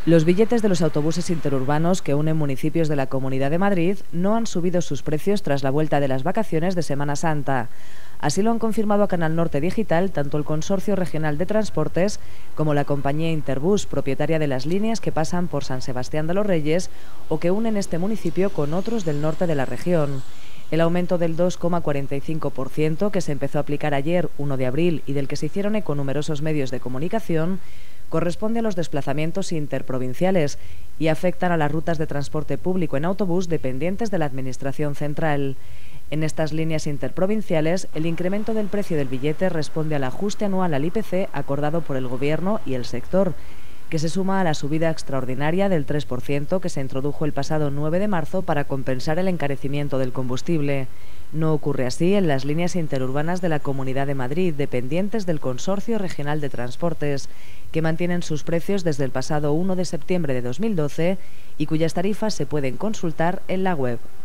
Los billetes de los autobuses interurbanos que unen municipios de la Comunidad de Madrid no han subido sus precios tras la vuelta de las vacaciones de Semana Santa. Así lo han confirmado a Canal Norte Digital tanto el Consorcio Regional de Transportes como la compañía Interbús, propietaria de las líneas que pasan por San Sebastián de los Reyes o que unen este municipio con otros del norte de la región. El aumento del 2,45% que se empezó a aplicar ayer, 1 de abril, y del que se hicieron eco numerosos medios de comunicación, corresponde a los desplazamientos interprovinciales y afectan a las rutas de transporte público en autobús dependientes de la Administración central. En estas líneas interprovinciales, el incremento del precio del billete responde al ajuste anual al IPC acordado por el Gobierno y el sector, que se suma a la subida extraordinaria del 3% que se introdujo el pasado 9 de marzo para compensar el encarecimiento del combustible. No ocurre así en las líneas interurbanas de la Comunidad de Madrid, dependientes del Consorcio Regional de Transportes, que mantienen sus precios desde el pasado 1 de septiembre de 2012 y cuyas tarifas se pueden consultar en la web.